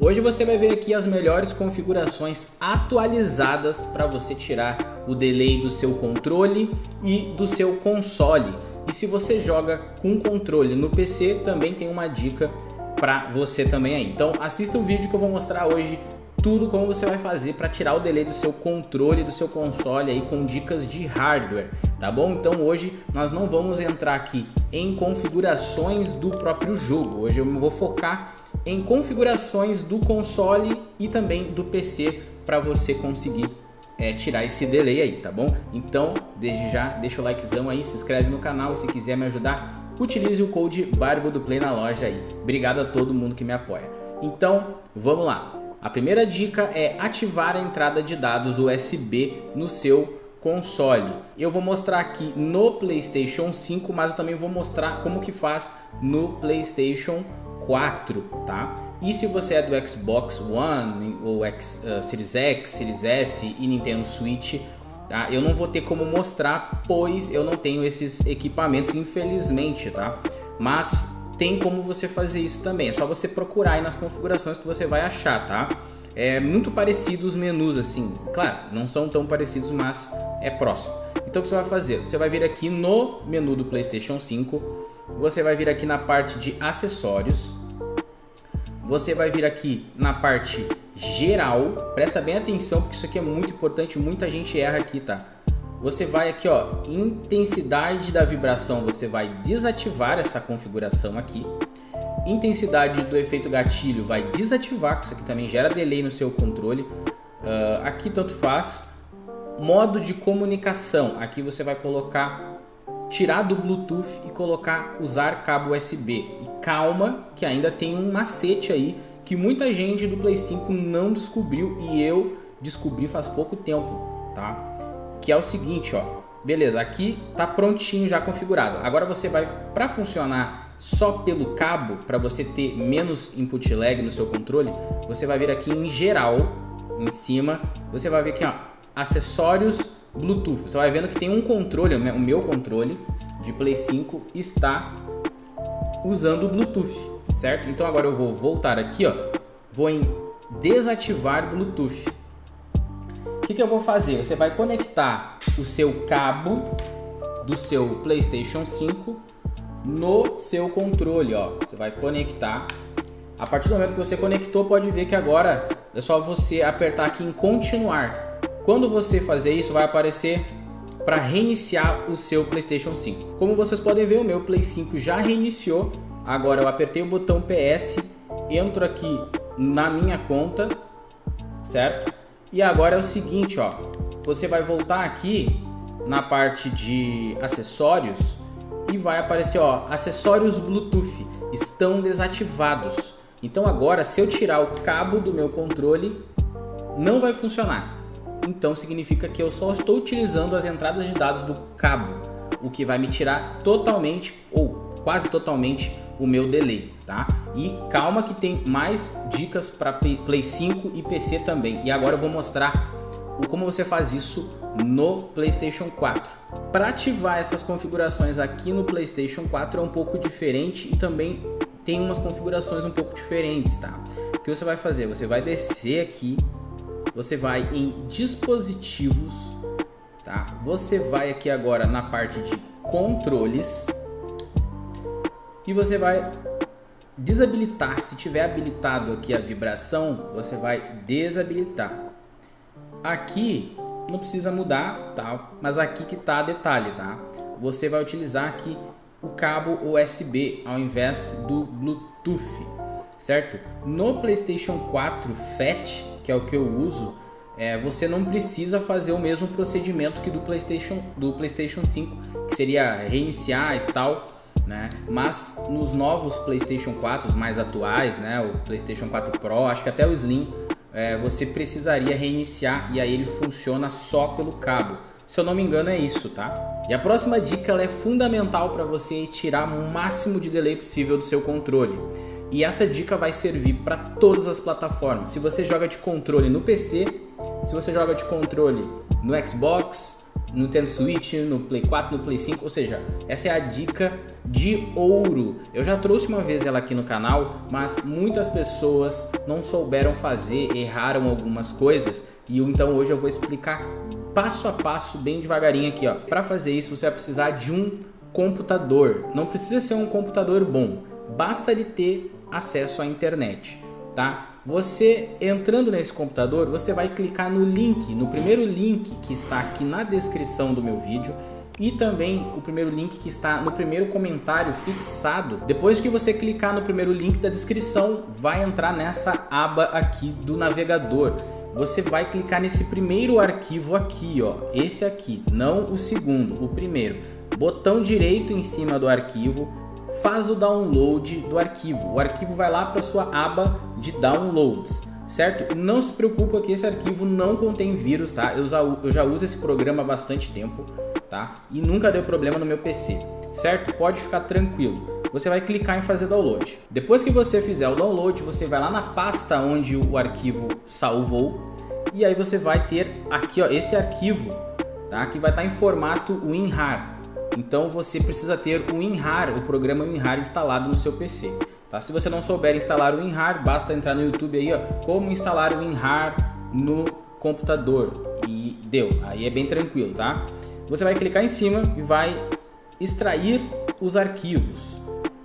Hoje você vai ver aqui as melhores configurações atualizadas para você tirar o delay do seu controle e do seu console. E se você joga com controle no PC, também tem uma dica para você também aí. Então assista o vídeo que eu vou mostrar hoje tudo como você vai fazer para tirar o delay do seu controle, do seu console aí com dicas de hardware, tá bom? Então hoje nós não vamos entrar aqui em configurações do próprio jogo. Hoje eu vou focar em configurações do console e também do PC para você conseguir tirar esse delay aí, tá bom? Então desde já deixa o likezão aí, se inscreve no canal e se quiser me ajudar, utilize o code BarbudoPlay na loja aí. Obrigado a todo mundo que me apoia. Então vamos lá. A primeira dica é ativar a entrada de dados USB no seu console. Eu vou mostrar aqui no PlayStation 5, mas eu também vou mostrar como que faz no PlayStation 4, tá? E se você é do Xbox One ou Series X, Series S e Nintendo Switch, tá? Eu não vou ter como mostrar, pois eu não tenho esses equipamentos, infelizmente, tá? Mas tem como você fazer isso também, é só você procurar aí nas configurações que você vai achar, tá? É muito parecido os menus assim, claro, não são tão parecidos, mas é próximo. Então o que você vai fazer? Você vai vir aqui no menu do PlayStation 5, você vai vir aqui na parte de acessórios, você vai vir aqui na parte geral, presta bem atenção porque isso aqui é muito importante, muita gente erra aqui, tá? Você vai aqui, ó, intensidade da vibração, você vai desativar essa configuração aqui. Intensidade do efeito gatilho vai desativar, porque isso aqui também gera delay no seu controle. Aqui tanto faz. Modo de comunicação, aqui você vai colocar, tirar do Bluetooth e colocar usar cabo USB. E calma, que ainda tem um macete aí que muita gente do Play 5 não descobriu e eu descobri faz pouco tempo, tá? Que é o seguinte, ó, beleza, aqui tá prontinho já configurado. Agora você vai, para funcionar só pelo cabo, para você ter menos input lag no seu controle, você vai vir aqui em geral, em cima, você vai ver aqui, ó, acessórios Bluetooth. Você vai vendo que tem um controle, o meu controle de Play 5 está usando o Bluetooth, certo? Então agora eu vou voltar aqui, ó, vou em desativar Bluetooth. O que eu vou fazer? Você vai conectar o seu cabo do seu PlayStation 5 no seu controle, ó. Você vai conectar. A partir do momento que você conectou, pode ver que agora é só você apertar aqui em continuar. Quando você fazer isso, vai aparecer para reiniciar o seu PlayStation 5. Como vocês podem ver, o meu Play 5 já reiniciou. Agora eu apertei o botão PS, entro aqui na minha conta, certo? E agora é o seguinte, ó, você vai voltar aqui na parte de acessórios e vai aparecer, ó, acessórios Bluetooth estão desativados. Então agora, se eu tirar o cabo do meu controle, não vai funcionar. Então significa que eu só estou utilizando as entradas de dados do cabo, o que vai me tirar totalmente ou quase totalmente o meu delay, tá? E calma que tem mais dicas para Play 5 e PC também. E agora eu vou mostrar como você faz isso no PlayStation 4. Para ativar essas configurações aqui no PlayStation 4 é um pouco diferente e também tem umas configurações um pouco diferentes, tá? O que você vai fazer? Você vai descer aqui, você vai em dispositivos, tá? Você vai aqui agora na parte de controles e você vai desabilitar. Se tiver habilitado aqui a vibração, você vai desabilitar. Aqui não precisa mudar, tá? Mas aqui que tá detalhe, tá? Você vai utilizar aqui o cabo USB ao invés do Bluetooth, certo? No PlayStation 4 Fat, que é o que eu uso, você não precisa fazer o mesmo procedimento que do PlayStation 5, que seria reiniciar e tal, né? Mas nos novos PlayStation 4 os mais atuais, né? O PlayStation 4 Pro, acho que até o Slim, você precisaria reiniciar e aí ele funciona só pelo cabo. Se eu não me engano é isso, tá? E a próxima dica ela é fundamental para você tirar o máximo de delay possível do seu controle. E essa dica vai servir para todas as plataformas. Se você joga de controle no PC, se você joga de controle no Xbox, Nintendo Switch, no Play 4, no Play 5, ou seja, essa é a dica de ouro. Eu já trouxe uma vez ela aqui no canal, mas muitas pessoas não souberam fazer, erraram algumas coisas, e então hoje eu vou explicar passo a passo, bem devagarinho aqui, ó. Para fazer isso, você vai precisar de um computador. Não precisa ser um computador bom, basta ele ter acesso à internet, tá? Você entrando nesse computador, você vai clicar no link, no primeiro link que está aqui na descrição do meu vídeo e também o primeiro link que está no primeiro comentário fixado. Depois que você clicar no primeiro link da descrição, vai entrar nessa aba aqui do navegador. Você vai clicar nesse primeiro arquivo aqui, ó, esse aqui, não o segundo, o primeiro. Botão direito em cima do arquivo, faz o download do arquivo. O arquivo vai lá para sua aba de downloads, certo? Não se preocupa que esse arquivo não contém vírus, tá? Eu já uso esse programa há bastante tempo, tá? E nunca deu problema no meu PC, certo? Pode ficar tranquilo. Você vai clicar em fazer download. Depois que você fizer o download, você vai lá na pasta onde o arquivo salvou e aí você vai ter aqui, ó, esse arquivo, tá? Que vai estar em formato WinRAR. Então você precisa ter o WinRAR, o programa WinRAR instalado no seu PC, tá? Se você não souber instalar o WinRAR, basta entrar no YouTube aí, ó, como instalar o WinRAR no computador e deu. Aí é bem tranquilo, tá? Você vai clicar em cima e vai extrair os arquivos,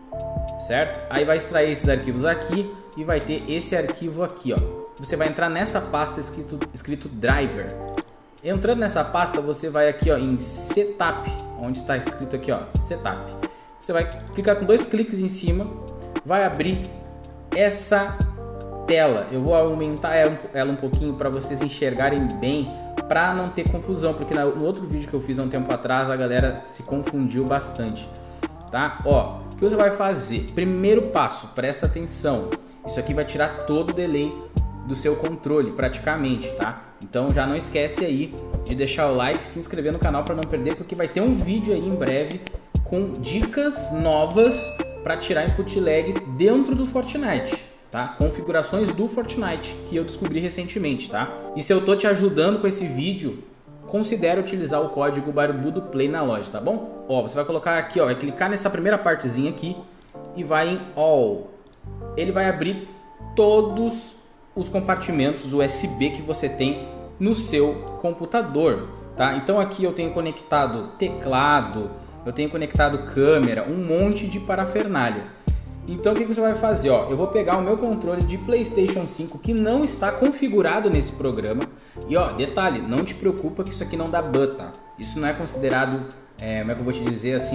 certo? Aí vai extrair esses arquivos aqui e vai ter esse arquivo aqui, ó. Você vai entrar nessa pasta escrito Driver. Entrando nessa pasta, você vai aqui, ó, em Setup, onde está escrito aqui, ó, Setup. Você vai clicar com 2 cliques em cima, vai abrir essa tela. Eu vou aumentar ela um pouquinho para vocês enxergarem bem, para não ter confusão, porque no outro vídeo que eu fiz há um tempo atrás a galera se confundiu bastante, tá? Ó, o que você vai fazer? Primeiro passo, presta atenção. Isso aqui vai tirar todo o delay do seu controle praticamente, tá? Então já não esquece aí de deixar o like, se inscrever no canal para não perder, porque vai ter um vídeo aí em breve com dicas novas para tirar input lag dentro do Fortnite, tá? Configurações do Fortnite que eu descobri recentemente, tá? E se eu tô te ajudando com esse vídeo, considere utilizar o código BarbudoPlay na loja, tá bom? Ó, você vai colocar aqui, ó, vai clicar nessa primeira partezinha aqui e vai em All. Ele vai abrir todos os compartimentos USB que você tem no seu computador, tá? Então aqui eu tenho conectado teclado, eu tenho conectado câmera, um monte de parafernália. Então o que você vai fazer? Ó, eu vou pegar o meu controle de PlayStation 5 que não está configurado nesse programa e, ó, detalhe, não te preocupa que isso aqui não dá ban, tá? Isso não é considerado, como é que eu vou te dizer, assim,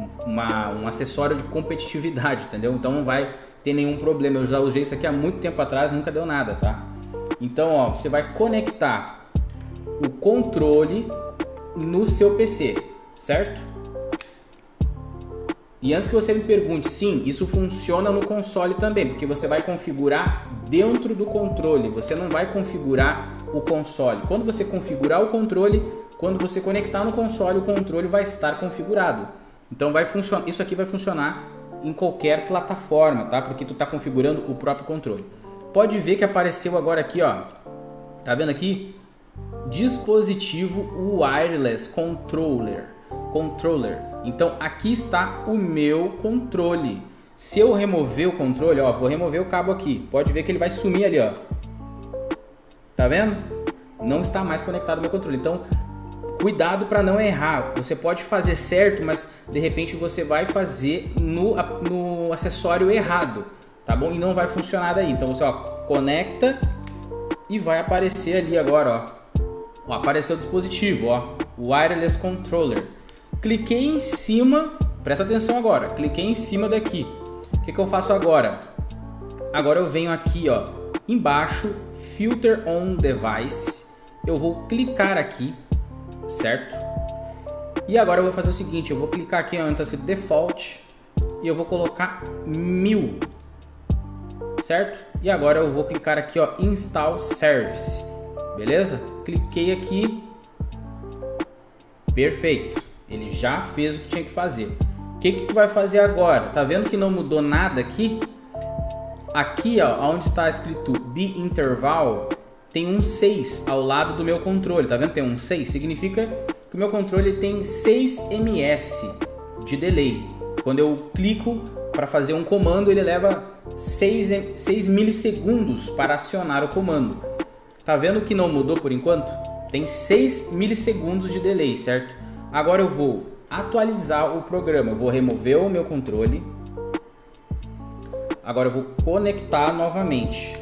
um acessório de competitividade, entendeu? Então não vai ter nenhum problema. Eu já usei isso aqui há muito tempo atrás, nunca deu nada, tá? Então, ó, você vai conectar o controle no seu PC, certo? E antes que você me pergunte, sim, isso funciona no console também, porque você vai configurar dentro do controle, você não vai configurar o console. Quando você configurar o controle, quando você conectar no console, o controle vai estar configurado. Então vai funcionar, isso aqui vai funcionar em qualquer plataforma, tá? Porque tu tá configurando o próprio controle. Pode ver que apareceu agora aqui, ó. Tá vendo aqui? Dispositivo Wireless Controller. Então aqui está o meu controle. Se eu remover o controle, ó, vou remover o cabo aqui. Pode ver que ele vai sumir ali, ó. Tá vendo? Não está mais conectado ao meu controle. Então, cuidado para não errar. Você pode fazer certo, mas de repente você vai fazer no acessório errado, tá bom? E não vai funcionar daí. Então você, ó, conecta e vai aparecer ali agora, ó. Apareceu o dispositivo, ó, Wireless Controller. Cliquei em cima, presta atenção agora. Cliquei em cima daqui. O que eu faço agora? Agora eu venho aqui, ó, embaixo, Filter on Device. Eu vou clicar aqui, certo? E agora eu vou fazer o seguinte, eu vou clicar aqui onde está escrito Default e eu vou colocar 1000, certo? E agora eu vou clicar aqui, ó, Install Service, beleza? Cliquei aqui, perfeito, ele já fez o que tinha que fazer. O que tu vai fazer agora? Tá vendo que não mudou nada aqui? Aqui, ó, onde está escrito Be Interval, tem um 6 ao lado do meu controle, tá vendo? Tem um 6, significa que que o meu controle tem 6 ms de delay. Quando eu clico para fazer um comando, ele leva 6 milissegundos para acionar o comando. Tá vendo que não mudou por enquanto? Tem 6 milissegundos de delay, certo? Agora eu vou atualizar o programa. Eu vou remover o meu controle. Agora eu vou conectar novamente.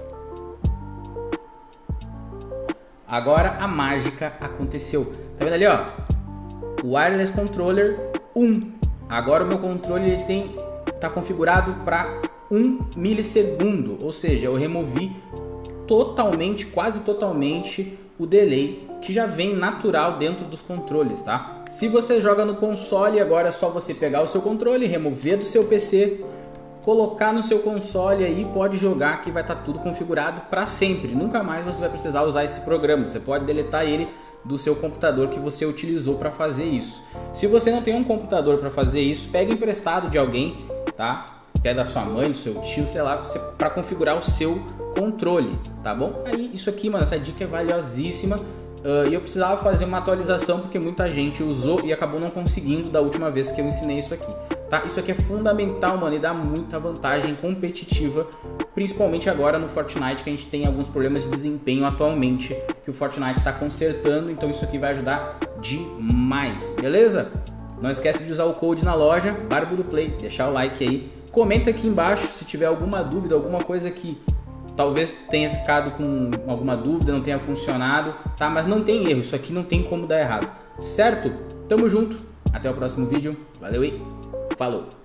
Agora a mágica aconteceu. Tá vendo ali, ó? Wireless Controller 1. Agora o meu controle ele tá configurado para 1 milissegundo. Ou seja, eu removi totalmente, quase totalmente o delay que já vem natural dentro dos controles, tá? Se você joga no console, agora é só você pegar o seu controle, remover do seu PC, colocar no seu console aí, pode jogar que vai estar tudo configurado para sempre. Nunca mais você vai precisar usar esse programa. Você pode deletar ele do seu computador que você utilizou para fazer isso. Se você não tem um computador para fazer isso, pega emprestado de alguém, tá? Pega da sua mãe, do seu tio, sei lá, para configurar o seu controle, tá bom? Aí isso aqui, mano, essa dica é valiosíssima. E eu precisava fazer uma atualização porque muita gente usou e acabou não conseguindo da última vez que eu ensinei isso aqui, tá? Isso aqui é fundamental, mano, e dá muita vantagem competitiva, principalmente agora no Fortnite, que a gente tem alguns problemas de desempenho atualmente que o Fortnite está consertando, então isso aqui vai ajudar demais, beleza? Não esquece de usar o code na loja, Barbudo Play, deixar o like aí, comenta aqui embaixo se tiver alguma dúvida, alguma coisa que talvez tenha ficado com alguma dúvida, não tenha funcionado, tá? Mas não tem erro, isso aqui não tem como dar errado, certo? Tamo junto, até o próximo vídeo, valeu e falou!